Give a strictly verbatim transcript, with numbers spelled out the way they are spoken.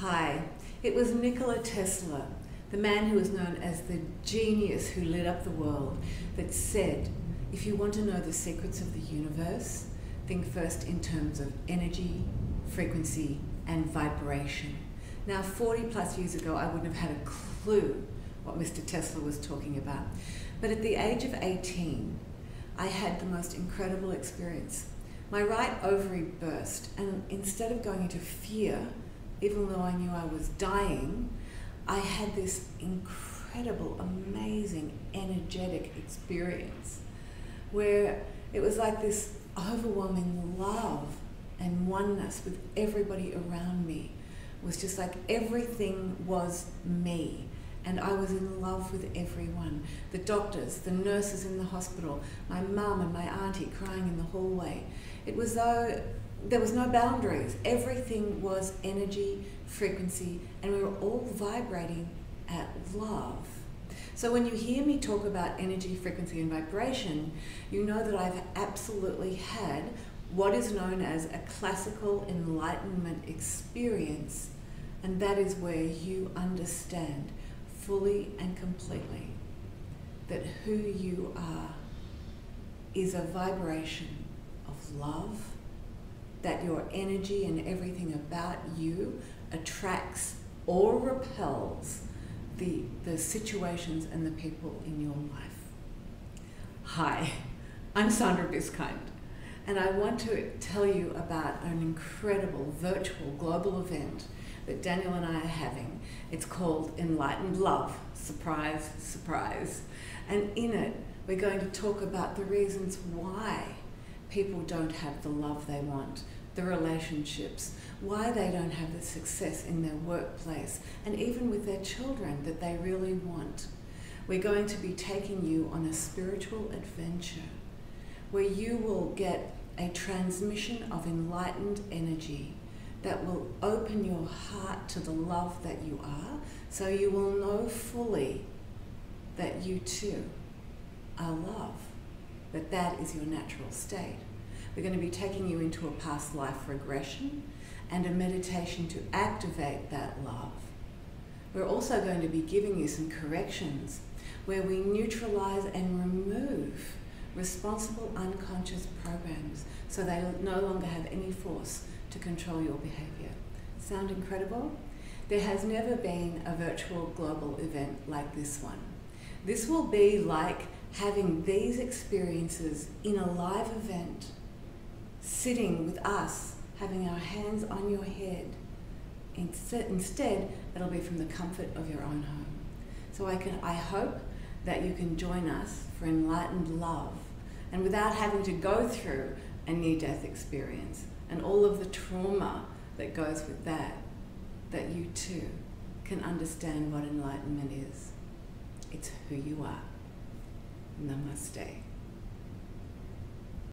Hi, it was Nikola Tesla, the man who was known as the genius who lit up the world, that said, if you want to know the secrets of the universe, think first in terms of energy, frequency, and vibration. Now, forty plus years ago, I wouldn't have had a clue what Mister Tesla was talking about. But at the age of eighteen, I had the most incredible experience. My right ovary burst, and instead of going into fear, even though I knew I was dying, I had this incredible, amazing, energetic experience where it was like this overwhelming love and oneness with everybody around me. It was just like everything was me, and I was in love with everyone. The doctors, the nurses in the hospital, my mum and my auntie crying in the hallway. It was though there was no boundaries. Everything was energy, frequency, and we were all vibrating at love. So when you hear me talk about energy, frequency, and vibration, you know that I've absolutely had what is known as a classical enlightenment experience, and that is where you understand fully and completely that who you are is a vibration of love, that your energy and everything about you attracts or repels the, the situations and the people in your life. Hi, I'm Sandra Biskind, and I want to tell you about an incredible virtual global event that Daniel and I are having. It's called Enlightened Love. Surprise, surprise. And in it, we're going to talk about the reasons why people don't have the love they want, the relationships, why they don't have the success in their workplace, and even with their children that they really want. We're going to be taking you on a spiritual adventure where you will get a transmission of enlightened energy that will open your heart to the love that you are, so you will know fully that you too are love, that that is your natural state. We're going to be taking you into a past life regression and a meditation to activate that love. We're also going to be giving you some corrections where we neutralize and remove responsible unconscious programs so they no longer have any force to control your behavior. Sound incredible? There has never been a virtual global event like this one. This will be like having these experiences in a live event, sitting with us, having our hands on your head. Instead, it'll be from the comfort of your own home. So I, can, I hope that you can join us for enlightened love, and without having to go through a near-death experience and all of the trauma that goes with that, that you too can understand what enlightenment is. It's who you are. Namaste.